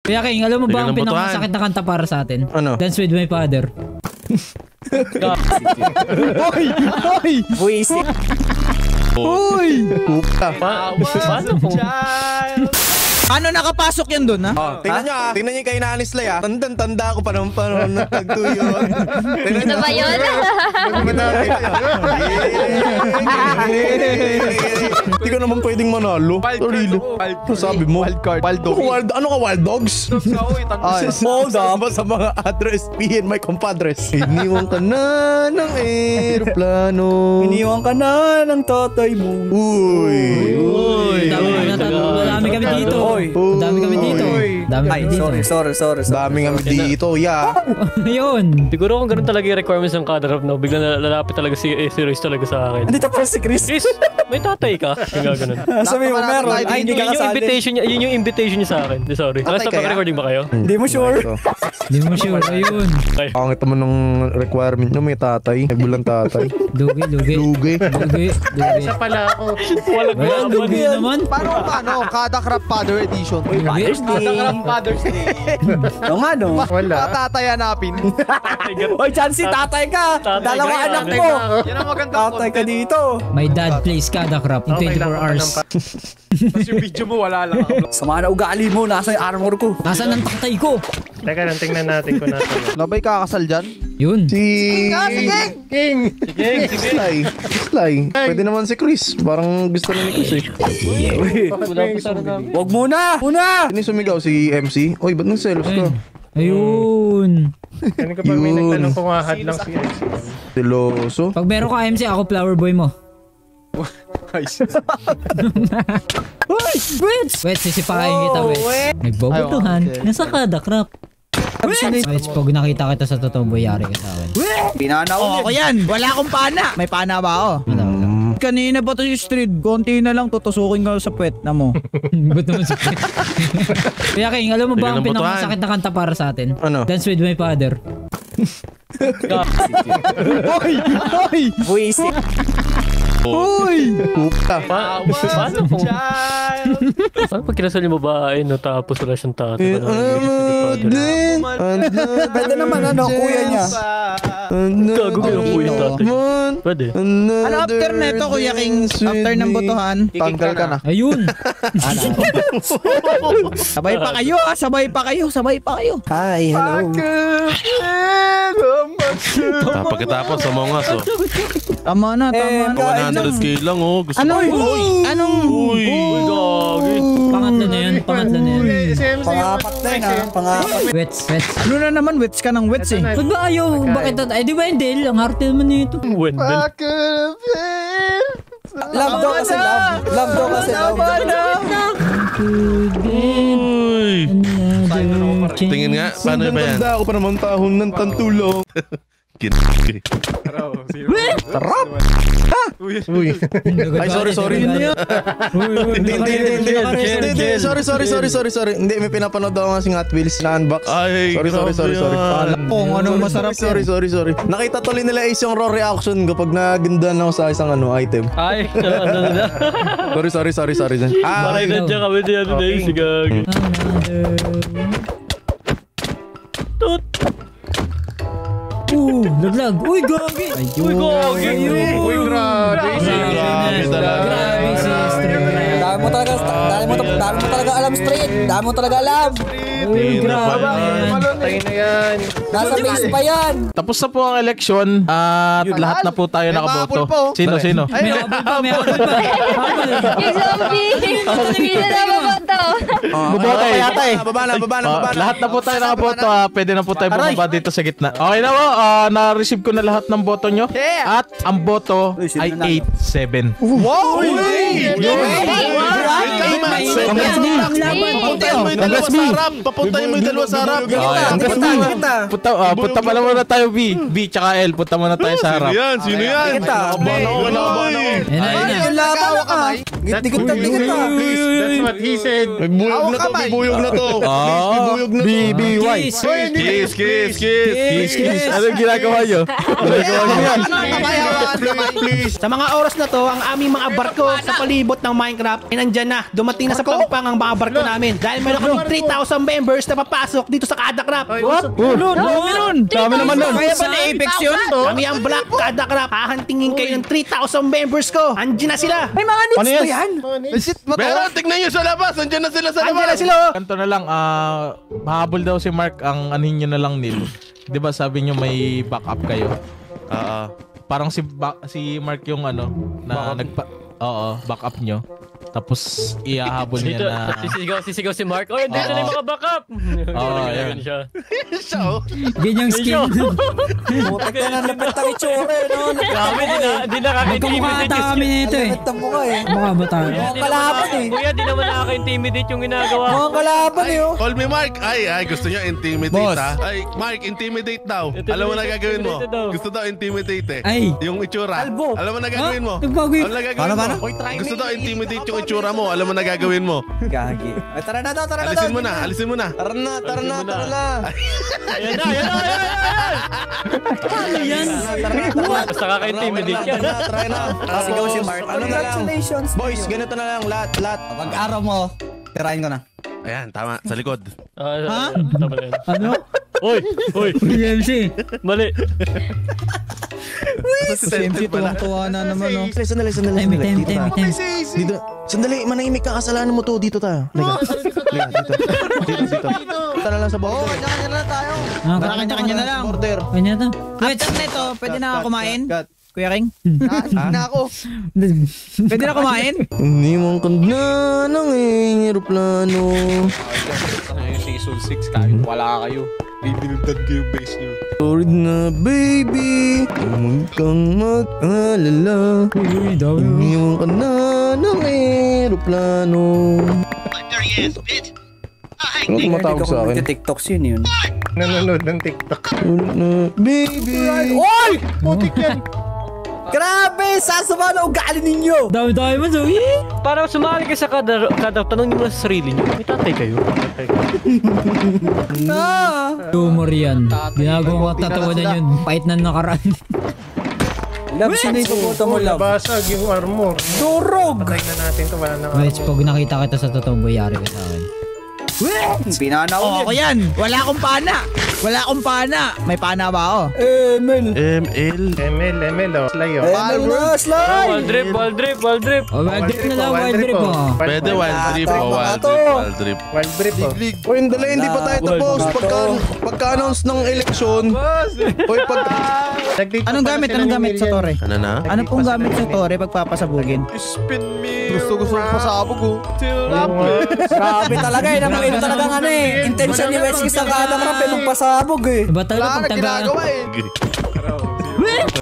Kuya King, alam mo ba ang pinakamasakit na kanta para sa atin? Ano? Dance with my father. Hoy! Hoy! Buisik. Hoy! Puta. Paano po? Ano nakapasok yan doon, ha? Oh, tingnan nyo ah. Tingnan nyo yung kay Nanis Lay ah. Tanda ko pa naman ng tagtuyo. Ano ba yun? Hindi ka naman pwedeng manalo. Sarilo. Ano sabi mo? Wildcard. Ano ka, Wild Dogs? Hold up. Sa mga address P and my compadres. Iniwan ka na ng aeroplano. Iniwan ka na ng tatay mo. Uy. Dami kami dito. Dami kami dito. Ay, sorry. Dami kami dito, yeah. Ayun. Siguro kung ganun talaga yung requirements ng kada rap, no? Bigla lalapit talaga si Royce talaga sa akin. Andito pa si Chris. Chris, may tatay ka? Yung gano'n. Sabi mo meron. Ay, hindi ka kasali. Yun yung invitation niya sa akin. Sorry. Naka-stop recording ba kayo? Hindi mo sure. Hindi mo sure. Ayun. Pangit naman ng requirement nyo, may tatay. May bulang tatay. Lugi. Isa pala ako. Walang lugi naman. Paano? Kada Crap Father Edition. Father's Day. Oo nga, no? Patatay hanapin. Oy, Chansey, tatay ka. Dalawa anak mo. Yan ang magandang Tatay ka dito. My dad plays kada crap in 24 hours. Tapos yung video mo, wala lang ako. Sama na ugali mo. Nasa yung armor ko. Nasaan ang tatay ko? Teka lang, tingnan natin kung natin. Labay kakasal dyan? Yun. King. Sly. Pwede naman si Chris. Parang gusto na ni Chris eh. Wag muna. Sino sumigaw? Si MC? Oy, ba't nang selos ka? Ayun. Ano kapag may nagtanong kung ahad lang si MC? Seloso? Pag meron ka MC, ako flower boy mo. Wait, sisipahin kita, wait. Nagbobotohan. Nasa kada crap. Wait, pag nakita kita sa totoo, yari ka sa akin. Pinanaw. Ako yan. Wala akong pana. May pana ba ako? Wala. Kanina ba ito yung street? Konti na lang tutusukin ka sa puwet na mo. Ba't naman si Kuya King, alam mo ba ang pinakamasakit na kanta para sa atin? Ano? Dance with my father. Hoy! Buisik. Hoy! Puta. Paano po? Paano pag kinasal yung babae, no, tapos wala siyang tatay? Pwede naman kuya niya. Gago kayo kuya tatay. Pwede. Ano after neto, Kuya King? After ng botohan? Tanggal ka na. Ayun. Sabay pa kayo. Hi, hello. Pagkatapos sa mga so. Tama na. 100k lang oh. Gusto Anong? Uy, gagi. Pangatlo na yan. Pangapat na yun, pangapat. Wets. Ano na naman? Wets ka ng wets eh. Ba't ba ayaw? Bakit ito? Ay, di Wendell. Ang harte naman nito. Wendell. Love daw kasi love. Uy. Tingin nga, paano ba yan? Tanda ako pa naman tahon ng tantulong. Tarap! Uy. Ay, sorry. Hindi. Sorry. Hindi, may pinapanood ako nga si Hot Wheels na unbox. Ay, Sorry. Kung anong masarap Sorry. Nakita tuloy nila Ace yung raw reaction kapag nagandahan ako sa isang item. Ay, Sorry. Maray na dyan kami diyan na yung sigag. Tut! Laglag. Uy, gagi. Uy, gagi. Uy, grabe. Grabe talaga. Grabe si Street. Dami mo talaga alam straight. Dami mo talaga alam. Uy, grabe. Tayo na yan. Nasa base pa yan. Tapos na po ang eleksyon at lahat na po tayo nakaboto. Sino? May habol pa. Yung zombie! Hindi na nababoto. Buboto pa yata eh. Baba na. Lahat na po tayo nakaboto. Pwede na po tayo bumaba dito sa gitna. Okay na po. Na-receive ko na lahat ng boto nyo. At ang boto ay 8-7. Wow! Papuntahin mo yung dalawa sa harap. Punta pala muna tayo B tsaka L. Punta muna tayo sa harap. Sino yan? Kita. Ayun na. Yung laban ka. Dikit na. That's what he said. May buyog na to, may buyog na to. May buyog na to. BBY. Kiss. Anong ginagawa nyo? Please. Sa mga oras na to, ang aming mga barko sa palibot ng Minecraft ay nandyan na. Dumating na sa pagpang ang mga barko namin. Dahil meron kami 3,000 members na papasok dito sa Kadacraft. What? Dami naman nun. Kaya ba na-Apex yun? Kami ang Black Kadacraft. Hahantingin kayo ng 3,000 members ko. Andiyan na sila. May mga nits Ano ba yan? yan? Pero tignan nyo sa labas. Andiyan na sila sa Andiyan na labas. sila. Ganto na lang, mahabol daw si Mark ang anin nyo na lang nil. Di ba sabi nyo may backup kayo? Parang si Mark yung ano, na backup nyo. Tapos ihahabol niya na... Sisigaw si Mark. Oh, dito na yung mga backup. Yan. Siya. Ganyang skin. Putak na lapit ang itsura, no? Grabe, di nakaka-intimidate Magkamukha kami nito eh. Lapit ang mukha eh. Mukha ba tayo? Mukhang kalaban eh. Kuya, di naman nakaka-intimidate yung ginagawa. Mukhang kalaban eh, oh. Call me Mark. Ay, gusto nyo intimidate ha? Ay, Mark, intimidate daw. Alam mo na gagawin mo. Gusto daw intimidate eh. Ay. Yung itsura. Kalbo. Alam mo na gagawin mo. Nagbago yun. Alam mo na gagawin mo. Gusto daw intimidate yung itsura mo. Alam mo na gagawin mo. Gagi. Ay, tara na daw. Alisin mo na. Alisin mo na. Tara na. Ayan na. Ano yan? Basta kaka-intimidate yan. Try na. Sigaw si Mark. Ano na lang? Congratulations. Boys, ganito na lang. Lahat. Pag-araw mo, tirahin ko na. Ayan, tama. Sa likod. Ha? Ano? Oy! MC. Mali. Si tuwang-tuwa na naman, no? Sandali. Time. Dito. Sandali, manahimik ka. Kasalanan mo to. Dito tayo. Dito. Tara lang sa border. Kanya-kanya na tayo. Kanya-kanya na lang. Border. Kanya to. After nito, pwede na ako kumain? Cut. Kuya King? Na ako. Pwede na kumain? Hindi mong kanda ng aeroplano. Season 6 kahit wala kayo. Bibildan ko yung base nyo. Sorry na baby, huwag kang mag-alala. Hindi mong kanda ng aeroplano. Ano tumatawag sa akin? TikToks yun. Nanonood ng TikTok. Na baby. Oy! Putik yan. Grabe! Sasama na ugali ninyo! Dami mo, so Para sumali ka sa kada tanong niyo sa sarili niyo. May tatay kayo. humor yan. Ginagawa ko tatawanan yun. Pahit na nakaraan. Love, sino yung pupunta mo, love? Basag yung armor. Durog! Patay na natin to. Wala nang Wait, pag nakita kita sa totoong boyari ka sa akin. Pinana Oh, ako yan. Wala akong pana. May pana ba ako? ML oh. Slay oh. Slay! Wall drip. Oh, wild drip na lang, wild drip mo. Pwede wild drip. Wild drip oh. Uy, hindi pa tayo tapos. Pagka-announce ng eleksyon. Uy, Anong gamit sa Tore? Ano na? Ano pong gamit sa Tore pagpapasabugin? gusto ko pasabog oh. Grabe talaga eh. Namuin talagang ano eh. Intention ni Wesky sa Kadacraft eh. Magpasabog eh. Iba talaga pag taga...